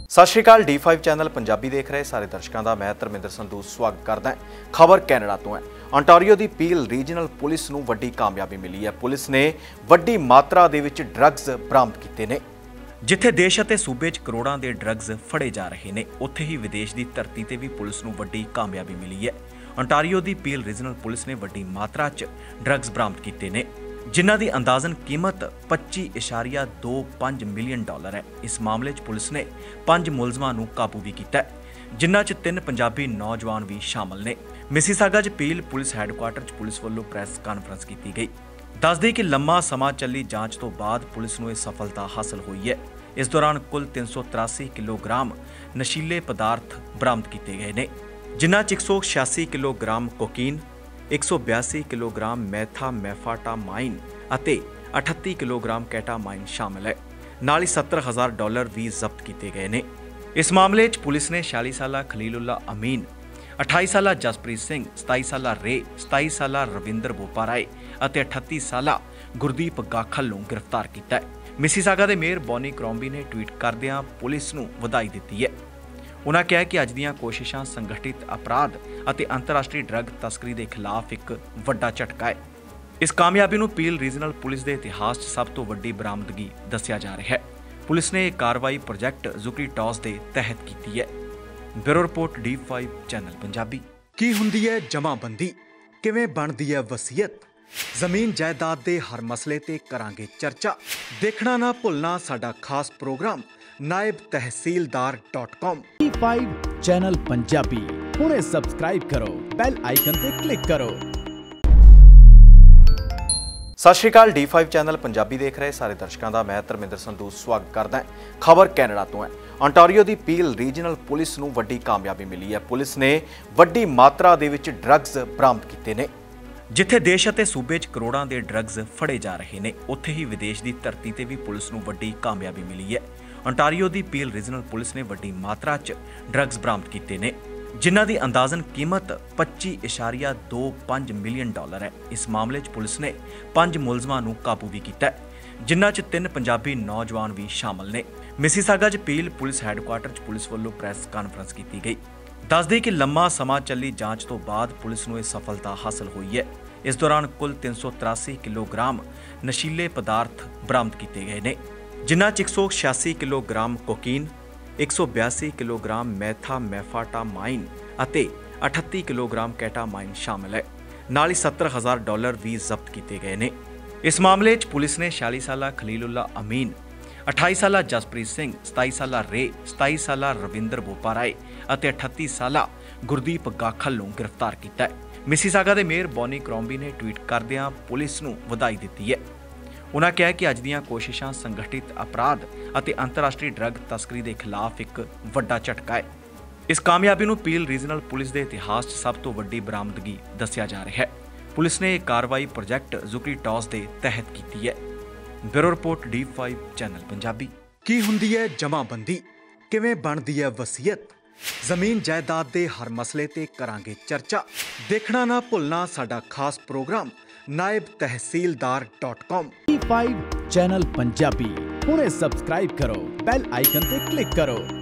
सत श्री अकाल D5 channel Punjabi देख रहे सारे दर्शकों का मैं धर्मिंदर संधू स्वागत करदा हां। खबर कैनेडा तो है। ओंटारियो की पील रीजनल पुलिस नूं वड्डी कामयाबी मिली है। पुलिस ने वड्डी मात्रा दे विच ड्रग्स बरामद कीते ने। जिथे देश अते सूबे च करोड़ां दे ड्रग्स फड़े जा रहे ने, उत्थे ही विदेश की धरती ते भी पुलिस नूं वड्डी कामयाबी मिली है। ओंटारियो की पील रीजनल पुलिस ने वड्डी मात्रा च ड्रग्स बरामद कीते ने, जिन्हां दी अंदाजन कीमत 25.25 मिलियन डॉलर है। इस मामले च पुलिस ने 5 मुलजमां नूं काबू भी कीता है, जिन्हां च 3 पंजाबी नौजवान भी शामिल ने। मिसीसागा च पील पुलिस हैडकुआटर च पुलिस वालों प्रैस कानफ्रेंस की गई। दस दें कि लंबा समा चली जांच तो बाद पुलिस नूं इह सफलता हासिल हुई है। इस दौरान कुल 383 किलोग्राम नशीले पदार्थ बरामद किए गए ने, जिन्हां च 186 किलोग्राम कोकीन, 182 किलोग्राम मैथामैफाटामाइन ਅਤੇ 38 किलोग्राम कैटामाइन शामिल है। नाल ही 70,000 डॉलर भी जब्त किए गए ने। इस मामले च पुलिस ने 46 साला खलीलुल्ला अमीन, 28 साला जसप्रीत सिंह, 27 साला रे, 27 साला रविंदर बोपाराय ਅਤੇ 38 साला गुरदीप गाखल नूं गिरफ्तार किया है। मिसीसागा के मेयर बॉनी क्रॉम्बी ने ट्वीट करदिआं पुलिस नूं वधाई दित्ती है। उन्होंने कहा कि अज दीआं कोशिशां संगठित अपराध ਅਤੇ अंतरराष्ट्रीय ड्रग तस्करी के खिलाफ एक वड्डा झटका है। इस कामयाबी नूं पील रीजनल पुलिस के इतिहास सब तो वड्डी बरामदगी दस्सिया जा रहा है। पुलिस ने यह कार्रवाई प्रोजैक्ट जुकीटॉस के तहत की है। Bureau report D5 channel Punjabi. की हुंदी है जमाबंदी, किवें बनदी है वसीयत, जमीन जायदाद के हर मसले ते करांगे चर्चा। देखना ना भुलना साडा खास programme naibtehsildar.com। D5 channel Punjabi हुणे सबसक्राइब करो, बेल आइकन ते क्लिक करो। सत श्री अकाल D5 चैनल पंजाबी देख रहे सारे दर्शकों का मैं धर्मिंदर संधू स्वागत करदा हां। खबर कैनेडा तो है। ओंटारियो की पील रीजनल पुलिस नूं वड्डी कामयाबी मिली है। पुलिस ने वड्डी मात्रा दे विच ड्रग्स बरामद कीते ने। जिथे देश अते सूबे च करोड़ां दे ड्रग्स फड़े जा रहे ने, उत्थे ही विदेश की धरती ते भी पुलिस नूं वड्डी कामयाबी मिली है। ओंटारियो की पील रीजनल पुलिस ने वड्डी मात्रा च ड्रग्स बरामद कीते ने, जिन्हां दी अंदाजन कीमत 25.25 मिलियन डॉलर है। इस मामले च पुलिस ने 5 मुलजमां नूं काबू भी कीता है, जिन्हां च 3 पंजाबी नौजवान भी शामिल ने। मिसीसागा च पील पुलिस हैडकुआटर च पुलिस वालों प्रैस कानफ्रेंस की गई। दस दें कि लंबा समा चली जांच तो बाद पुलिस नूं इह सफलता हासिल हुई है। इस दौरान कुल 383 किलोग्राम नशीले पदार्थ बरामद किए गए ने, जिन्हां च 186 किलोग्राम कोकीन, 182 किलोग्राम मैथामैफाटामाइन ਅਤੇ 38 किलोग्राम कैटामाइन शामिल है। नाल ही 70,000 डॉलर भी जब्त किए गए ने। इस मामले च पुलिस ने 46 साला खलीलुल्ला अमीन, 28 साला जसप्रीत सिंह, 27 साला रे, 27 साला रविंदर बोपाराय ਅਤੇ 38 साला गुरदीप गाखल नूं गिरफ्तार किया है। मिसीसागा के मेयर बॉनी क्रॉम्बी ने ट्वीट करदिआं पुलिस नूं वधाई दित्ती है। उन्होंने कहा कि अज दीआं कोशिशां संगठित अपराध ਅਤੇ अंतरराष्ट्रीय ड्रग तस्करी के खिलाफ एक वड्डा झटका है। इस कामयाबी नूं पील रीजनल पुलिस के इतिहास सब तो वड्डी बरामदगी दस्सिया जा रहा है। पुलिस ने यह कार्रवाई प्रोजैक्ट जुकीटॉस के तहत की है। Bureau report D5 channel Punjabi. की हुंदी है जमाबंदी, किवें बनदी है वसीयत, जमीन जायदाद के हर मसले ते करांगे चर्चा। देखना ना भुलना साडा खास programme naibtehsildar.com। D5 channel Punjabi हुणे सबसक्राइब करो, बेल आइकन ते क्लिक करो।